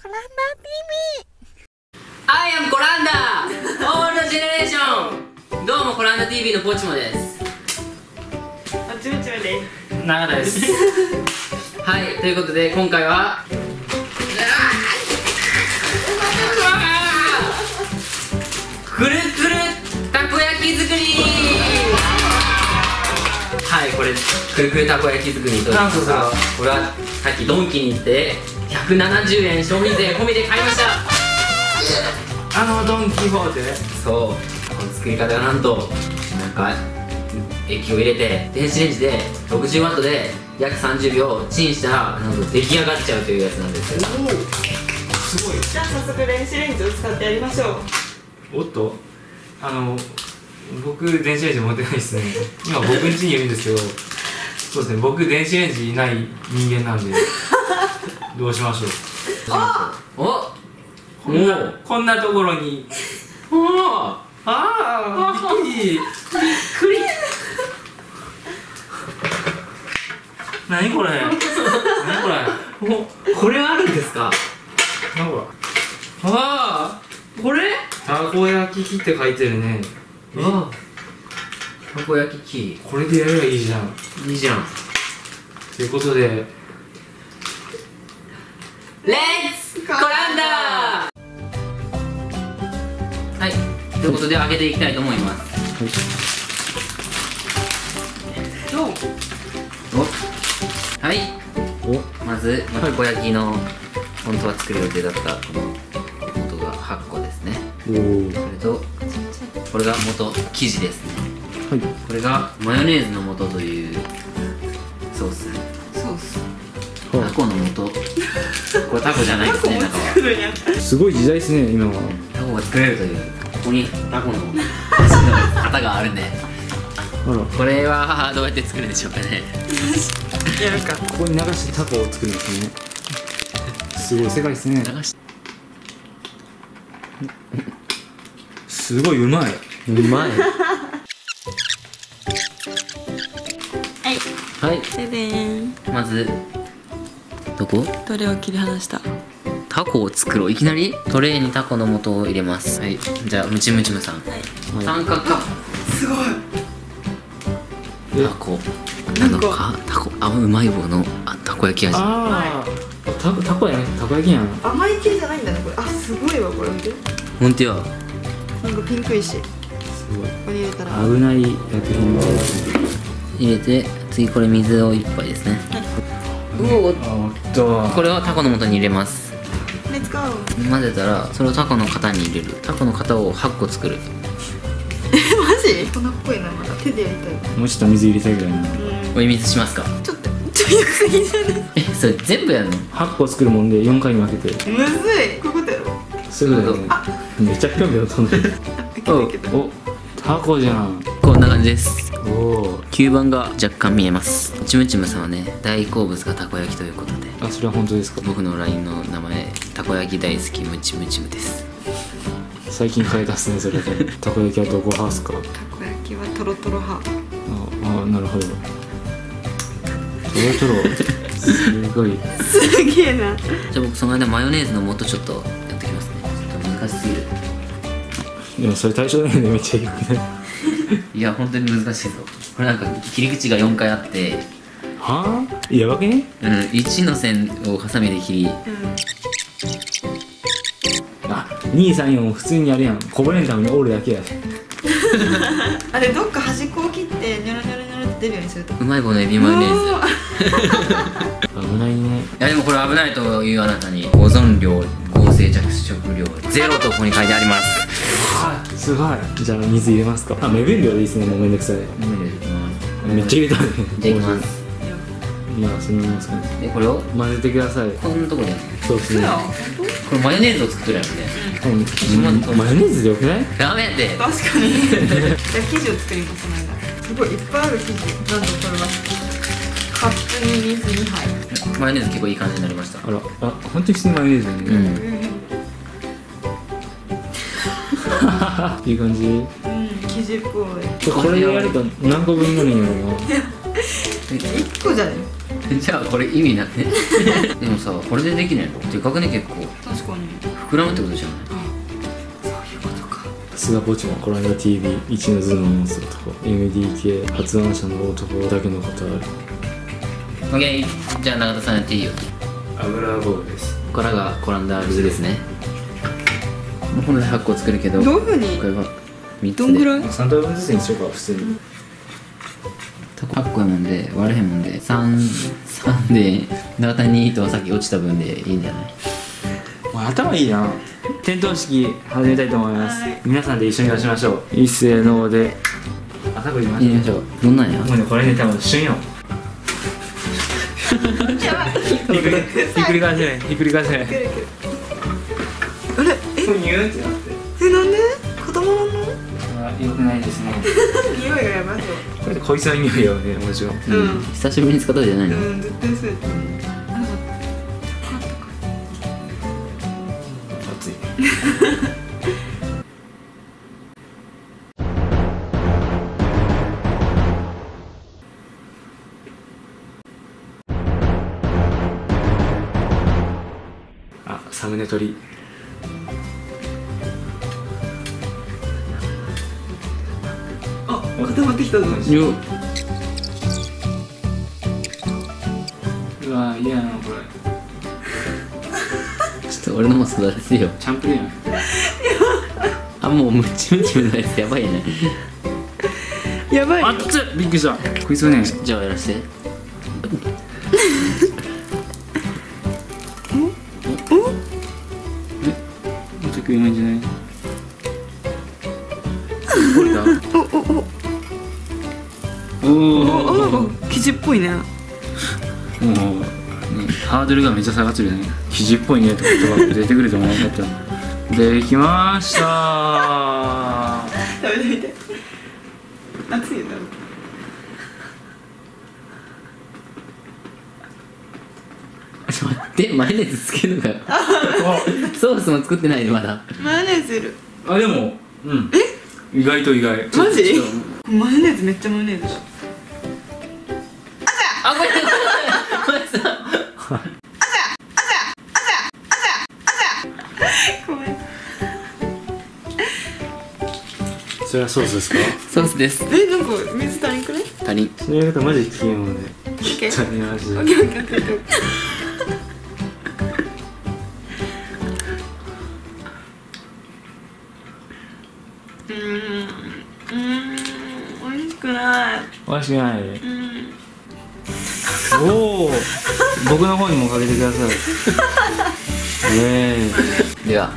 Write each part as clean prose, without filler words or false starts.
コランダ TV。 I am コランダオールドジェネレーション。どうもコランダ TV のポチモです。 あ、ちむちむです。 長田ですはい、ということで今回はくるくるたこ焼き作り。はい、これくるくるたこ焼き作りというか、これはさっきドンキに行って170円消費税込みで買いました。 ドン・キホーテ。 そう、この作り方がなんとなんか液を入れて電子レンジで60ワットで約30秒チンしたらなんと出来上がっちゃうというやつなんですよ。 すごい。 じゃあ早速電子レンジを使ってやりましょう。 おっと、僕電子レンジ持ってないですね。今僕ん家にいるんですけど、そうですね、僕電子レンジいない人間なんでどうしましょう。 おこんなところに。びっくり。何これ。何これ。 これあるんですか。 何これ。 これたこ焼き器って書いてるね。 たこ焼き器、 これでやればいいじゃん。 いいじゃん。 ということで、 レッツコランダー。はい、ということで揚げていきたいと思います。はい、まずたこ焼きの本当は作る予定だったこの元が8個ですね。それとこれが元生地ですね。これがマヨネーズの素というソース。タコの素。これタコじゃないですね。中はすごい時代ですね、今は。 タコが作れるという、ここにタコの型があるんで、これはどうやって作るんでしょうかね。 やるか。 ここに流してタコを作るんですね。すごい世界ですね。すごいうまい。 はい、 ででーん。 まずどこ？ どれを切り離した？ タコを作ろう。いきなりトレーにタコの素を入れます。はい、じゃあムチムチムさん、三角か。 すごい。 タコなのか。タコ、うまい棒のたこ焼き味。 タコやね。たこ焼きやん。 甘い系じゃないんだね、これ。あ、すごいわ、これ見て。 ほんとや。 なんかピンクいし。 すごい。 ここに入れたら。 危ない薬品を入れて、次これ水を1杯ですね。これをタコの素に入れます。 レッツゴー。 混ぜたらそれをタコの型に入れる。タコの型を8個作る。 マジ？粉っぽいな、まだ手でやりたい。 もうちょっと水入れたいぐらいな。 お湯水しますか。 ちょっとゆっくりじゃない。 それ全部やるの 8個作るもんで4回に分けて。 むずい。こういうことやろ。 そういうことだよね。めっちゃ興味を飛んでる。お、タコじゃん。 こんな感じです。 おお。 吸盤が若干見えます。ちむちむさんはね、大好物がたこ焼きということで、 あ、それは本当ですか。 僕の LINE の名前、たこ焼き大好きムチムチムです。 最近変えたっすね、それで。たこ焼きはどこ派っすか。 たこ焼きはトロトロ派。 なるほど。トロトロ。すごい。 すげえな。 じゃあ僕その間マヨネーズの素ちょっとやってきますね。ちょっと難しすぎる。 でもそれ対象だよね、めっちゃよくない。 いや本当に難しいぞ。これなんか切り口が4回あって、 はあ、やばくね。 1の線をハサミで切り、 234普通にやるやん。こぼれんために折るだけや。 あれどっか端っこを切ってニョロニョロニョロって出るようにすると。 うまい棒のエビマヨネーズ。 危ないね。 いやでもこれ危ないというあなたに保存量、合成着色料ゼロとここに書いてあります。 すごい。じゃあ水入れますか。目分量でいいですね。もうめんどくさい。めっちゃ入れたね。 じゃあいきます。 いや、そのままですかね。 でこれを混ぜてください。 こんなところでそうですね。 これマヨネーズを作ってるやんね。 マヨネーズでよくない？ ダメやって。 確かに。じゃあ生地を作りますこの間。すごいいっぱいある生地。なんとこれはカップに水2杯。 マヨネーズ結構いい感じになりました。 あら、本当に普通にマヨネーズだね。いい感じ。 生地っぽい。 これやると何個分ぐらいやろうな。 1個じゃね。 じゃあこれ意味ないね。でもさ、これでできないのでかくね、結構確かに。 膨らむってことじゃない？ そういうことか。 さすがポチモン、この間 TV 一の頭脳を持つ男、 MDK 発案者の男だけのことある。 オッケー、じゃあ永田さんやっていいよ。 油ボールです。 ここからがコランダールーですね。これで8個作るけど、 どういうふうにこれは3つでどんぐらい？ 3等分ずつにしようか、普通に。 8個やもんで割れへんもんで3で永田に2とさっき落ちた分でいいんじゃない？ お前頭いいな。点灯式始めたいと思います。 はい、 皆さんで一緒に出しましょう。一斉ので朝こいきましょう。 いきましょう。どんなんや？ もうね、これね、多分旬よ。 やばい。 ひっくり返せない、ひっくり返せない。 あれ、 ふにゅーってなって。 なんで？子供なの？ 良くないですね。 匂いがやばそう。 これでこいつの匂いよね、もちろん。 うん久しぶりに使ったじゃないの？ 絶対そうやったね。 熱い。あ、サムネ撮り。 あ、固まってきたぞ。 よっ、 うわ、嫌やな、これ。 ちょっと俺のも育ててよ。 チャンプルやん。 あ、もうムチムチのやつやばいね。 やばいよ。 あっつ、びっくりした。こいつはね、 じゃあやらせて。 もうちょっとうまいんじゃない？ 折れた？ おお。 お、生地っぽいね。 もう、ね、ハードルがめっちゃ下がってるよね。生地っぽいねって言葉が出てくると思わなかった。できました食べてみて。熱いよ、多分。 ちょっと待って、マヨネーズつけるのかよ。ソースも作ってないでまだ。 マヨネーズいる。 あ、でも、うん。意外と意外。 マジちょっとマヨネーズめっちゃマヨネーズだ。 あ、ごめんごめんさ。 ごめん。 それはソースですか？ ソースです。 なんか水足りんくね？ 足りん。 そのやり方マジで危険もんね。 オッケー。 汚いマジで。 オッケーオッケーオッケーオッケー。美味しくない。 美味しくない。 うん。 おお。僕の方にもかけてください。 では。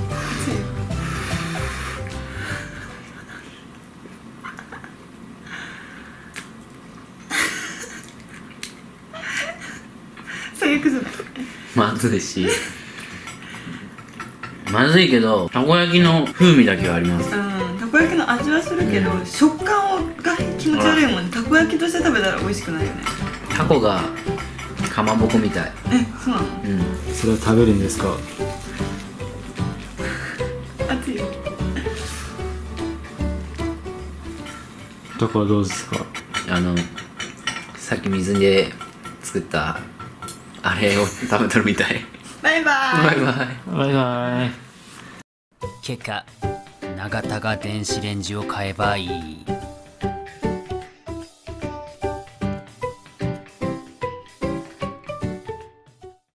最悪じゃない。 まずいし。まずいけど、たこ焼きの風味だけはあります。 うん、たこ焼きの味はするけど、食感が気持ち悪いもんね。たこ焼きとして食べたら美味しくないよね。 タコがかまぼこみたい。 そうなの？ うん。 それを食べるんですか？ 熱いよ。 どこはどうですか？ さっき水で作ったあれを食べとるみたい。 バイバーイ。 バイバイ。 バイバイ。 結果永田が電子レンジを買えばいい。